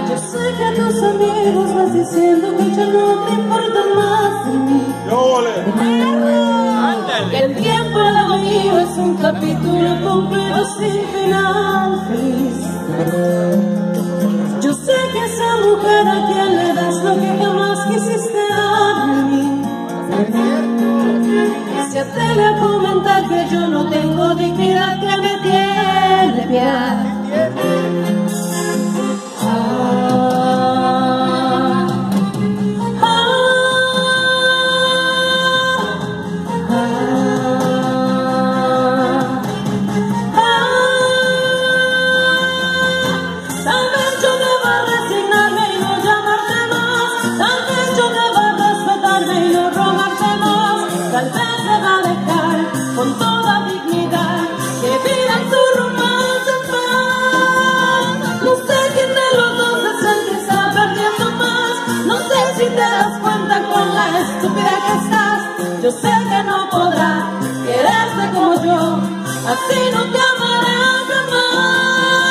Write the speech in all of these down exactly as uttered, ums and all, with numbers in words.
Yo sé que a tus amigos vas diciendo que ya no te importa más de mí. Que el tiempo lo mío es un capítulo completo sin final feliz. Yo sé que esa mujer a quien le das lo que jamás quisiste dar de mí. Se atreve a comentar que yo no tengo dignidad, que me tiene piedad. Tal vez se va a dejar con toda dignidad que vivan su romance en paz. No sé quién de los dos es el que está perdiendo más. No sé si te das cuenta con la estúpida que estás. Yo sé que no podrá quererte como yo, así no te amará jamás.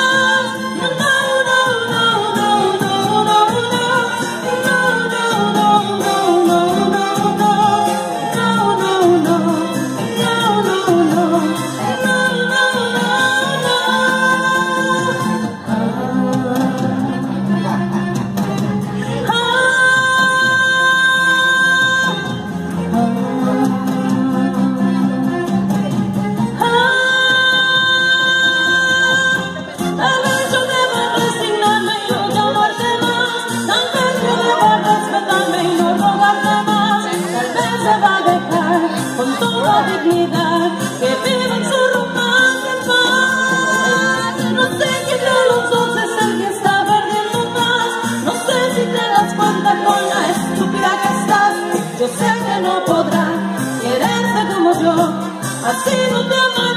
Dignidad, que vivan su romance en paz. No sé quién de los dos es el que está perdiendo más. No sé si te das cuenta con la estúpida que estás. Yo sé que no podrá quererte como yo, así no te amaré.